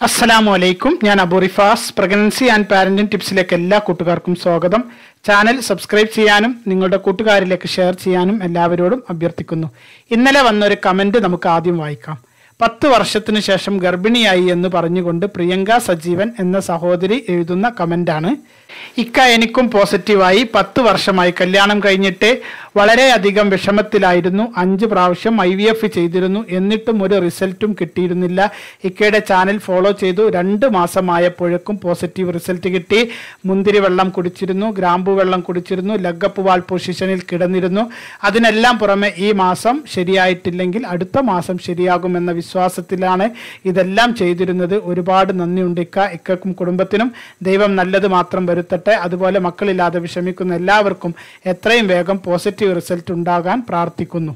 അസ്സലാമു അലൈക്കും. ഞാൻ Abu Rifas. Pregnancy and parenting ടിപ്സിലേക്ക് എല്ലാ കൂട്ടുകാർക്കും സ്വാഗതം. ചാനൽ സബ്സ്ക്രൈബ് ചെയ്യാനും നിങ്ങളുടെ കൂട്ടുകാരിലേക്ക് ഷെയർ ചെയ്യാനും എല്ലാവരോടും അഭ്യർത്ഥിക്കുന്നു. ഇന്നലെ വന്നൊരു കമന്റ് നമുക്ക് ആദ്യം വായിക്കാം. 10 വർഷത്തിന് ശേഷം ഗർഭിണിയായി എന്ന് പറഞ്ഞുകൊണ്ട് പ്രിയങ്ക സജീവൻ എന്ന സഹോദരി എഴുതുന്ന കമന്റാണ്. എനിക്കും പോസിറ്റീവായി. 10 വർഷമായി കല്യാണം കഴിഞ്ഞിട്ട് വളരെയധികം വിഷമത്തിലായിരുന്നു. 5 പ്രാവശ്യം IVF ചെയ്തിരുന്നു. എന്നിട്ടും ഒരു റിസൾട്ടും കിട്ടിയിരുന്നില്ല. ഇക്കയുടെ ചാനൽ ഫോളോ ചെയ്തു. 2 മാസമായപ്പോഴേക്കും പോസിറ്റീവ് റിസൾട്ട് കിട്ടി. മുന്തിരി വെള്ളം കുടിച്ചിരുന്നു, ഗ്രാമ്പു വെള്ളം കുടിച്ചിരുന്നു, ലഗപ്പ് വാൾ പൊസിഷനിൽ കിടന്നിരുന്നു. അതിനെല്ലാം പുറമെ ഈ മാസം ശരിയായിട്ടില്ലെങ്കിൽ അടുത്ത മാസം ശരിയാകുമെന്ന വിശ്വാസത്തിലാണ് ഇതെല്ലാം ചെയ്തിരുന്നത്. ഒരുപാട് നന്ദിയുണ്ട് ഇക്കക്കും കുടുംബത്തിനും. ദൈവം നല്ലത് മാത്രം വരുത്തട്ടെ. അതുപോലെ മക്കളില്ലാതെ വിഷമിക്കുന്ന എല്ലാവർക്കും എത്രയും വേഗം പോസിറ്റീവ് റിസൾട്ട് ഉണ്ടാകാൻ പ്രാർത്ഥിക്കുന്നു.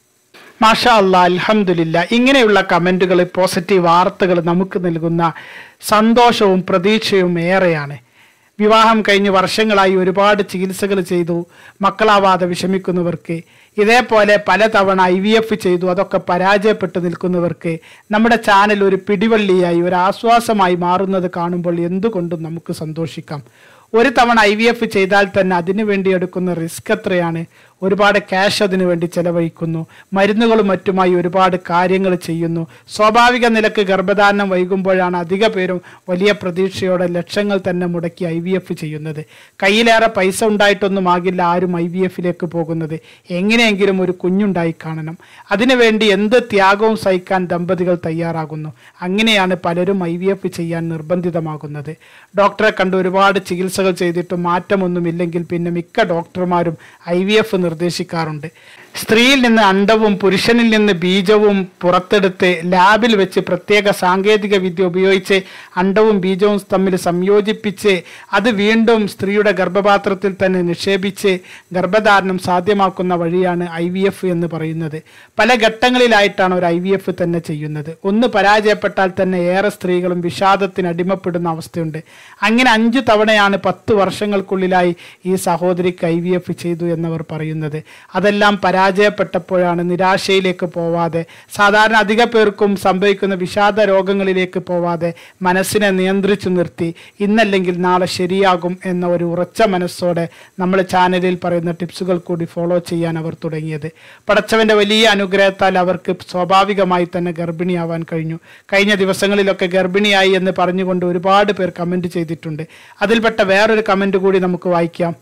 മാഷാ അല്ലാഹ്, അൽഹംദുലില്ലാ. ഇങ്ങനെയുള്ള കമന്റുകൾ, പോസിറ്റീവ് വാർത്തകൾ നമുക്ക് നൽകുന്ന സന്തോഷവും പ്രതീക്ഷയും ഏറെയാണ്. വിവാഹം കഴിഞ്ഞ് വർഷങ്ങളായി ഒരുപാട് ചികിത്സകൾ ചെയ്തു മക്കളാവാതെ വിഷമിക്കുന്നവർക്ക്, ഇതേപോലെ പലതവണ IVF ചെയ്തു അതൊക്കെ പരാജയപ്പെട്ടു നിൽക്കുന്നവർക്ക് നമ്മുടെ ചാനൽ ഒരു പിടിവള്ളിയായി, ഒരു ആശ്വാസമായി മാറുന്നത് കാണുമ്പോൾ എന്തുകൊണ്ടും നമുക്ക് സന്തോഷിക്കാം. ഒരു തവണ IVF ചെയ്താൽ തന്നെ അതിനു വേണ്ടി എടുക്കുന്ന റിസ്ക് എത്രയാണ്. ഒരുപാട് ക്യാഷ് അതിനു വേണ്ടി ചെലവഴിക്കുന്നു. മരുന്നുകളും മറ്റുമായി ഒരുപാട് കാര്യങ്ങൾ ചെയ്യുന്നു. സ്വാഭാവിക നിലക്ക് ഗർഭധാരണം വൈകുമ്പോഴാണ് അധിക പേരും വലിയ പ്രതീക്ഷയോടെ ലക്ഷങ്ങൾ തന്നെ മുടക്കി IVF ചെയ്യുന്നത്. കയ്യിലേറെ പൈസ ഉണ്ടായിട്ടൊന്നും ആകില്ല ആരും IVF-ലേക്ക് പോകുന്നത്. എങ്ങനെയെങ്കിലും ഒരു കുഞ്ഞുണ്ടായി കാണണം. അതിനുവേണ്ടി എന്ത് ത്യാഗവും സഹിക്കാൻ ദമ്പതികൾ തയ്യാറാകുന്നു. അങ്ങനെയാണ് പലരും IVF ചെയ്യാൻ നിർബന്ധിതമാകുന്നത്. ഡോക്ടറെ കണ്ട് ഒരുപാട് ചികിത്സകൾ ചെയ്തിട്ടും മാറ്റമൊന്നുമില്ലെങ്കിൽ പിന്നെ മിക്ക ഡോക്ടർമാരും IVF നിർദ്ദേശിക്കാറുണ്ട്. സ്ത്രീയിൽ നിന്ന് അണ്ഡവും പുരുഷനിൽ നിന്ന് ബീജവും പുറത്തെടുത്ത് ലാബിൽ വെച്ച് പ്രത്യേക സാങ്കേതിക വിദ്യ ഉപയോഗിച്ച് അണ്ഡവും ബീജവും തമ്മിൽ സംയോജിപ്പിച്ച് അത് വീണ്ടും സ്ത്രീയുടെ ഗർഭപാത്രത്തിൽ തന്നെ നിക്ഷേപിച്ച് ഗർഭധാരണം സാധ്യമാക്കുന്ന വഴിയാണ് IVF എന്ന് പറയുന്നത്. പല ഘട്ടങ്ങളിലായിട്ടാണ് ഒരു IVF തന്നെ ചെയ്യുന്നത്. ഒന്ന് പരാജയപ്പെട്ടാൽ തന്നെ ഏറെ സ്ത്രീകളും വിഷാദത്തിന് അടിമപ്പെടുന്ന അവസ്ഥയുണ്ട്. അങ്ങനെ 5 തവണയാണ് 10 വർഷങ്ങൾക്കുള്ളിലായി ഈ സഹോദരിക്ക് IVF ചെയ്തു എന്നവർ പറയുന്നത്. അതെല്ലാം പരാജയപ്പെട്ടപ്പോഴാണ് നിരാശയിലേക്ക് പോവാതെ, സാധാരണ അധിക പേർക്കും സംഭവിക്കുന്ന വിഷാദ രോഗങ്ങളിലേക്ക് പോവാതെ മനസ്സിനെ നിയന്ത്രിച്ചു നിർത്തി ഇന്നല്ലെങ്കിൽ നാളെ ശരിയാകും എന്ന ഒരു ഉറച്ച മനസ്സോടെ നമ്മൾ ചാനലിൽ പറയുന്ന ടിപ്സുകൾ കൂടി ഫോളോ ചെയ്യാൻ അവർ തുടങ്ങിയത്. പടച്ചവന്റെ വലിയ അനുഗ്രഹത്താൽ അവർക്ക് സ്വാഭാവികമായി തന്നെ ഗർഭിണിയാവാൻ കഴിഞ്ഞു. കഴിഞ്ഞ ദിവസങ്ങളിലൊക്കെ ഗർഭിണിയായി എന്ന് പറഞ്ഞുകൊണ്ട് ഒരുപാട് പേർ കമന്റ് ചെയ്തിട്ടുണ്ട്. അതിൽപ്പെട്ട വേറൊരു കമന്റ് കൂടി നമുക്ക് വായിക്കാം.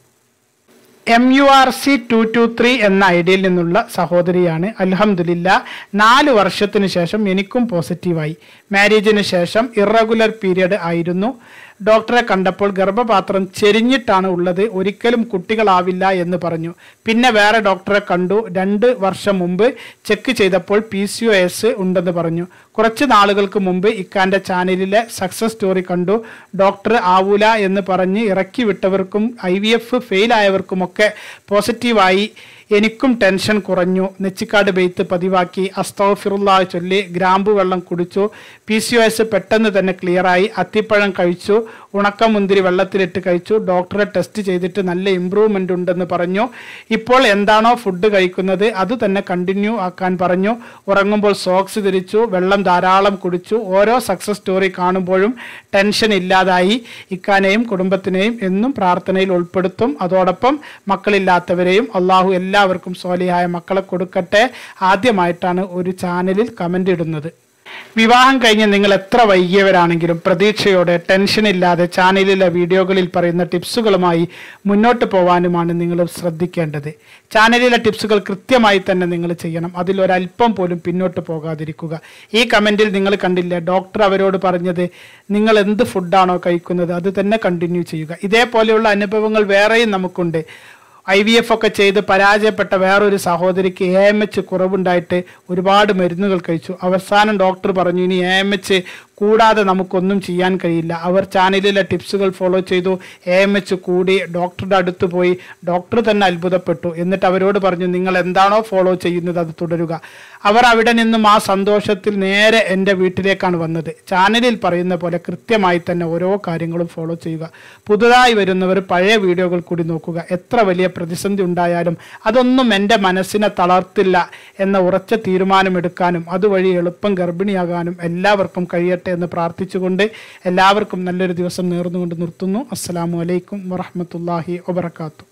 MURC223 എന്ന ഐഡിയിൽ നിന്നുള്ള സഹോദരിയാണ്. അൽഹംദുലില്ലാ, 4 വർഷത്തിന് ശേഷം എനിക്കും പോസിറ്റീവായി. മാരേജിന് ശേഷം ഇറഗുലർ പീരിയഡ് ആയിരുന്നു. ഡോക്ടറെ കണ്ടപ്പോൾ ഗർഭപാത്രം ചെരിഞ്ഞിട്ടാണ് ഉള്ളത്, ഒരിക്കലും കുട്ടികളാവില്ല എന്ന് പറഞ്ഞു. പിന്നെ വേറെ ഡോക്ടറെ കണ്ടു. 2 വർഷം മുമ്പ് ചെക്ക് ചെയ്തപ്പോൾ PCOS ഉണ്ടെന്ന് പറഞ്ഞു. കുറച്ച് നാളുകൾക്ക് മുമ്പ് ഇക്കാൻ്റെ ചാനലിലെ സക്സസ് സ്റ്റോറി കണ്ടു. ഡോക്ടർ ആവൂല എന്ന് പറഞ്ഞ് ഇറക്കി വിട്ടവർക്കും IVF ഫെയിൽ ആയവർക്കുമൊക്കെ പോസിറ്റീവായി. എനിക്കും ടെൻഷൻ കുറഞ്ഞു. നെച്ചിക്കാട് ബെയ്ത്ത് പതിവാക്കി, അസ്തഗ്ഫിറുല്ലാഹ് ചൊല്ലി, ഗ്രാമ്പു വെള്ളം കുടിച്ചു. PCOS പെട്ടെന്ന് തന്നെ ക്ലിയറായി. അത്തിപ്പഴം കഴിച്ചു, ഉണക്കമുന്തിരി വെള്ളത്തിലിട്ട് കഴിച്ചു. ഡോക്ടറെ ടെസ്റ്റ് ചെയ്തിട്ട് നല്ല ഇമ്പ്രൂവ്മെൻ്റ് ഉണ്ടെന്ന് പറഞ്ഞു. ഇപ്പോൾ എന്താണോ ഫുഡ് കഴിക്കുന്നത് അത് തന്നെ കണ്ടിന്യൂ ആക്കാൻ പറഞ്ഞു. ഉറങ്ങുമ്പോൾ സോക്സ് ധരിച്ചു, വെള്ളം ധാരാളം കുടിച്ചു. ഓരോ സക്സസ് സ്റ്റോറി കാണുമ്പോഴും ടെൻഷൻ ഇല്ലാതായി. ഇക്കാനെയും കുടുംബത്തിനെയും എന്നും പ്രാർത്ഥനയിൽ ഉൾപ്പെടുത്തും. അതോടൊപ്പം മക്കളില്ലാത്തവരെയും അള്ളാഹു എല്ലാവർക്കും സ്വാലിഹായ മക്കളെ കൊടുക്കട്ടെ. ആദ്യമായിട്ടാണ് ഒരു ചാനലിൽ കമന്റ് ഇടുന്നത്. വിവാഹം കഴിഞ്ഞ് നിങ്ങൾ എത്ര വൈകിയവരാണെങ്കിലും പ്രതീക്ഷയോടെ ടെൻഷനില്ലാതെ ചാനലിലെ വീഡിയോകളിൽ പറയുന്ന ടിപ്സുകളുമായി മുന്നോട്ട് പോകാനുമാണ് നിങ്ങൾ ശ്രദ്ധിക്കേണ്ടത്. ചാനലിലെ ടിപ്സുകൾ കൃത്യമായി തന്നെ നിങ്ങൾ ചെയ്യണം. അതിലൊരല്പം പോലും പിന്നോട്ട് പോകാതിരിക്കുക. ഈ കമൻറ്റിൽ നിങ്ങൾ കണ്ടില്ലേ, ഡോക്ടർ അവരോട് പറഞ്ഞത് നിങ്ങൾ എന്ത് ഫുഡാണോ കഴിക്കുന്നത് അത് തന്നെ കണ്ടിന്യൂ ചെയ്യുക. ഇതേപോലെയുള്ള അനുഭവങ്ങൾ വേറെയും നമുക്കുണ്ട്. IVF ഒക്കെ ചെയ്ത് പരാജയപ്പെട്ട വേറൊരു സഹോദരിക്ക് AMH കുറവുണ്ടായിട്ട് ഒരുപാട് മരുന്നുകൾ കഴിച്ചു. അവസാനം ഡോക്ടർ പറഞ്ഞു ഇനി AMH കൂടാതെ നമുക്കൊന്നും ചെയ്യാൻ കഴിയില്ല. അവർ ചാനലിലെ ടിപ്സുകൾ ഫോളോ ചെയ്തു. AMH കൂടി. ഡോക്ടറുടെ അടുത്ത് പോയി. ഡോക്ടർ തന്നെ അത്ഭുതപ്പെട്ടു. എന്നിട്ട് അവരോട് പറഞ്ഞു നിങ്ങൾ എന്താണോ ഫോളോ ചെയ്യുന്നത് അത് തുടരുക. അവർ അവിടെ നിന്നും ആ സന്തോഷത്തിൽ നേരെ എൻ്റെ വീട്ടിലേക്കാണ് വന്നത്. ചാനലിൽ പറയുന്ന പോലെ കൃത്യമായി തന്നെ ഓരോ കാര്യങ്ങളും ഫോളോ ചെയ്യുക. പുതുതായി വരുന്നവർ പഴയ വീഡിയോകൾ കൂടി നോക്കുക. എത്ര വലിയ പ്രതിസന്ധി ഉണ്ടായാലും അതൊന്നും എൻ്റെ മനസ്സിനെ തളർത്തില്ല എന്ന ഉറച്ച തീരുമാനമെടുക്കാനും അതുവഴി എളുപ്പം ഗർഭിണിയാകാനും എല്ലാവർക്കും കഴിയട്ടെ. നൽകട്ടെ എന്ന് പ്രാർത്ഥിച്ചുകൊണ്ട് എല്ലാവർക്കും നല്ലൊരു ദിവസം നേർന്നുകൊണ്ട് നിർത്തുന്നു. അസ്സലാമു അലൈക്കും വറഹ്മത്തുള്ളാഹി വബറകാതുഹു.